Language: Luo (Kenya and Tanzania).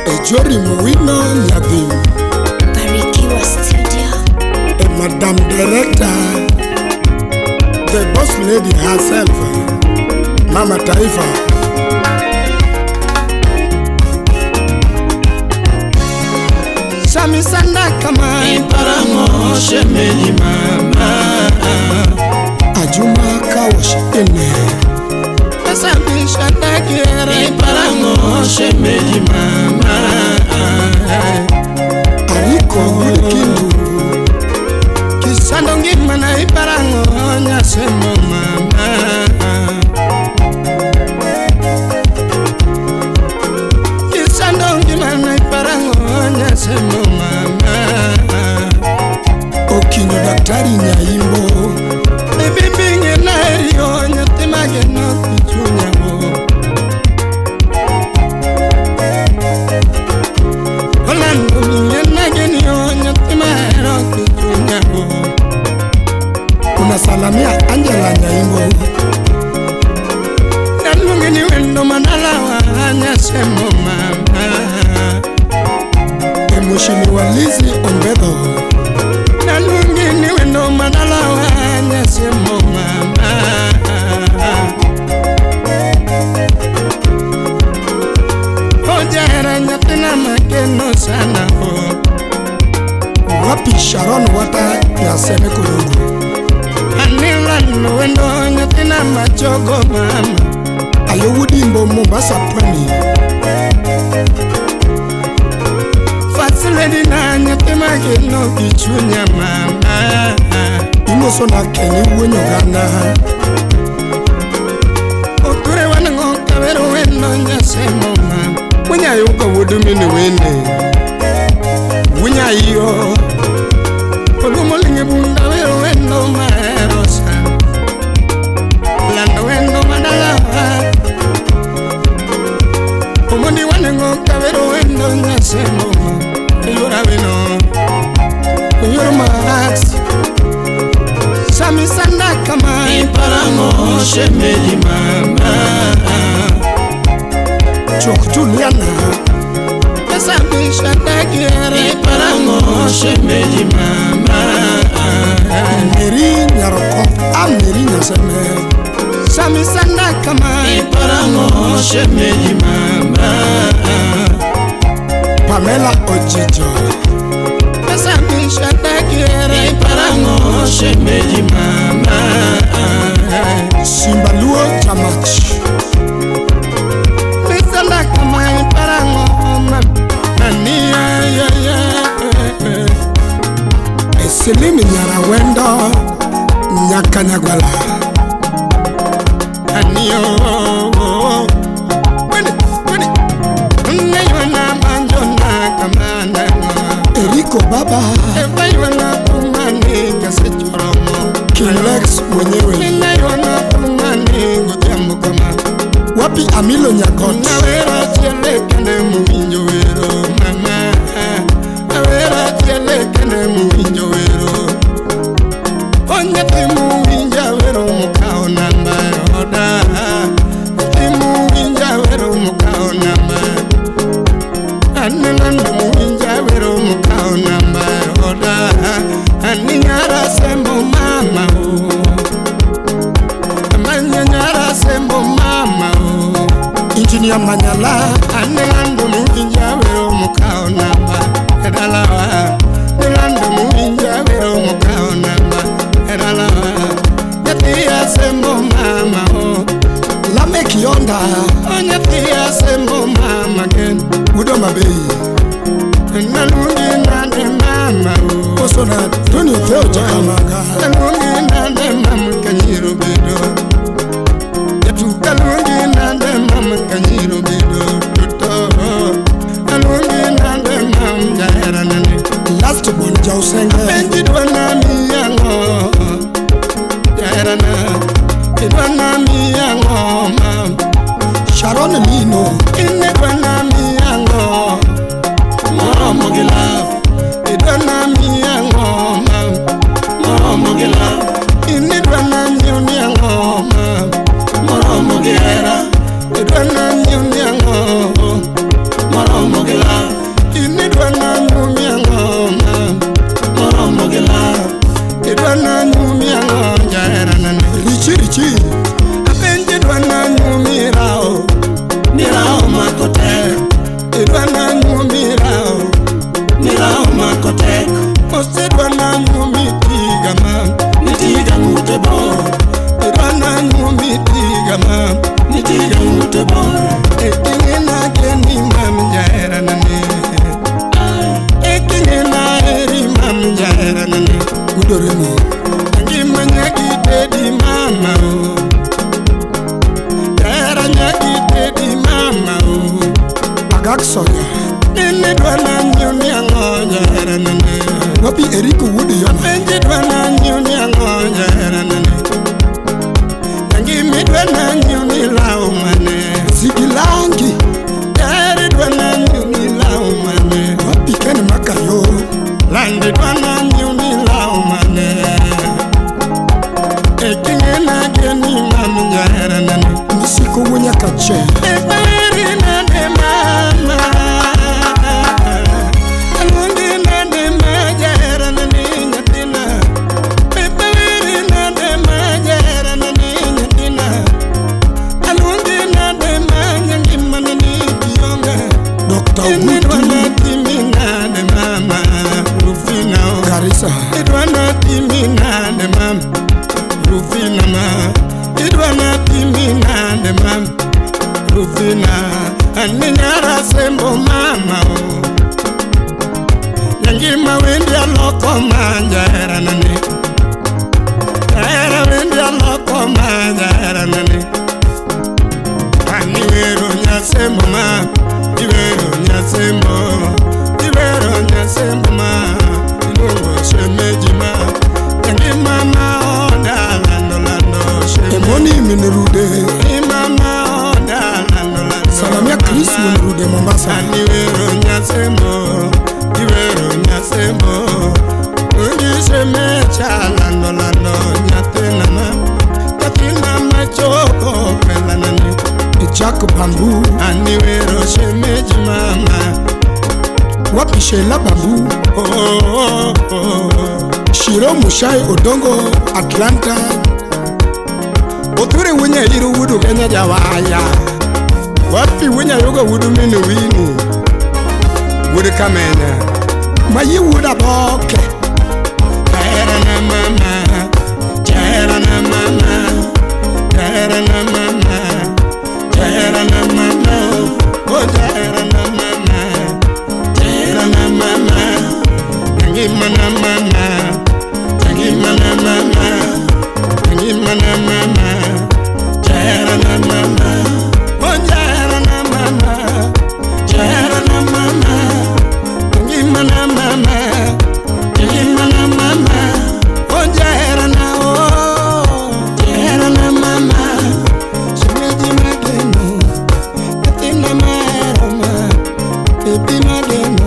Ejori Muwino Nyabi Barikiwa Studio. Madam Director, the boss lady herself, Mama Taifa. Shami Sanda Kama Iparango Shemeji Mama Ajuma Kawash Ine Shami Sanda Kira Iparango Shemeji Mama Ariko Kindu Kisandongi Mana Iparango Nyasemo Mama Kisandongi Mana Iparango Nyasemo Mama Okinyo Daktari Nyaimbo Bibinge Nario Nyatemage no Kichunyamo Holando Nyenage Nyo Nyatemaro Kichunyamo Unasalamia Angela Nyaimbo Nalungeni Wendo Manalawa Nyasemo Mama Emoshini Walizi Ombedo Nalungeni Wendo Manalawa Nyasemo Mama Ojara Nyatena Makeno Sana Wapi Sharon Wata Nyaseme Kurugu Anilano Wendo Nyatena Machogo Mama Ayowudimbo Mombasa Pwani Fasiledi na Nyatemage no Kichunya Mama Imoso na Kenyi Wenyo Gana Oture wanango Kawero Wendo Nyasemo Mama Wanya yuka wudumini wende Wanya iyo Olumolinge bunda wero wendo maerosa Lando wendo madalawa Omoni wanango Kawero Wendo Nyasemo Mama Yura wino Yura max Shami Sanda Kama Iparango Shemeji Mama Chok Juliana Shami Sanda Kira Iparango Shemeji Mama Meri Nyaroko Ameri Nyaseme Shami Sanda Kama Iparango Shemeji Mama Pamela Ojijo Shami Sanda Kira Iparango Shemeji Mama Simbaluo Jamach Sanda Kama Iparango Ania Eselimi Nyara Wendo Nyakanyagwala Anio Naywana Manjona Kamana Eriko Baba Ebaywana Kumani Kasechoromo Kilex mwenyewe Naywana Kumani Ngutiambo Kama Wapi Amilo Nyagot Nawera Tiele Kene Muinjo Wero Mama Nawera Tiele Kene Muinjo Wero Onye Timu Winja Wero Mukao Namba Oda Timu Winja Wero Mukao Namba Anilanda Muinja Wero Mukao Namba Oda Aninyara Sembo Mama Amanyanyara Sembo Mama Engineer Manyala Anilanda Muinja Wero Mukao Namba Edalawa Nilanda Muinja Wero Mukao Namba Edalawa Yatia Sembo Mama Lamek Yonda Onyatia Sembo Mama Gen Udoma Bay Nalungi Nande Mama Osona Tony Theo Jakamaga Nalungi Nande Mama Kanyiro Bedo Yatuka Lungi Nande Mama Kanyiro Bedo Tuto Nalungi Nande Mama Jahera Nane Last one Jausenge Benjidwana Miyango Jahera Na Idwana Miyango Mam Sharon Lino Inedwana Miyango Moromo Gilaf Idwana Miyango Mam Moromo Gilaf Inedwana Miyango Mam Moromo Gilaf Idwana Miyango Moromo Gilaf Osedwa na nyumi lao, ni lao makotek. Osedwa na nyumi tiga mam, ni tiga mutebo. Osedwa na nyumi tiga mam, ni tiga mutebo. Ekinge na geni mam jaera nane. Ekinge na eri mam jaera nane. Udoremi Angima nyaki dedi mama o. Jaera nyaki dedi mama o. Agak Soya Nene dwana nyuni angoja era nane. Wapi Eriko Wudi Yama Benji dwana nyuni angoja era nane. Angimi dwana nyuni lau mane. Zigilangi Jari dwana nyuni lau mane. Wapi Ken Makayo Landi dwana nyuni lau mane. Ekinge na geni mamu jara nane. Misiko Wunya Kache Eberi nane mama. Alungi nane majara nane nyatina. Eberi nane majara nane nyatina. Alungi nane manyangima nane kionga. Dr. Ene Wudi dwana timi nane mama. Rufina o. Garissa Idwana timi nane mama. Rufina ma. Idwana timi nane mama. Rufina aninyara sembo mama o. Nyangima wendi aloko manja era nane. Era wendi aloko manja era nane. Aniwero nyasembo ma. Iwero nyasembo. Iwero nyasembo ma. Ilungo shemeji ma. Nyangima ma onda lando lando shemeji. Emoni Minerude Mama onda lando lando. Salamia Chris Minerude Mombasa Aniwero nyasembo. Iwero nyasembo. Undi shemecha lando lando nyatena ma. Nyatena ma choko pela nane. Jack Bambu Aniwero shemeji mama. Wapi Sheila Bambu Oh oh oh oh. Shiro Mushai Odongo Atlanta Oture winya iru wudu Kenya jawaya. Wapi winya yoga wudu minu winu. Wudu kamenya. Mayi Wuda Boke Jaera na mama. Jaera na mama. Jaera na mama. Jaera na mama. Oh jaera na mama. Jaera na mama. Tangima na mama. Tangima na mama. Tangima na mama. Jaera na mama. Oh jaera na mama. Jaera na mama. Tangima na mama. Tangima na mama. Oh jaera na oh. Jaera na mama. Shemeji mageno. Katina maroma. Baby mageno.